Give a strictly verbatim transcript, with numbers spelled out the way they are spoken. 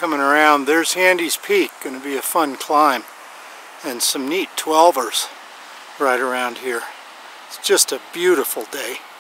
coming around, there's Handies Peak. Going to be a fun climb. And some neat twelvers right around here. It's just a beautiful day.